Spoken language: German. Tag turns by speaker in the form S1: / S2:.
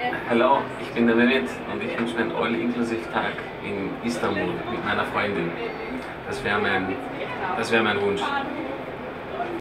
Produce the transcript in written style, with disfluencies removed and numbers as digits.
S1: Hallo, ich bin der Mehmet und ich wünsche mir einen All-Inclusive-Tag in Istanbul mit meiner Freundin. Das wäre mein Wunsch.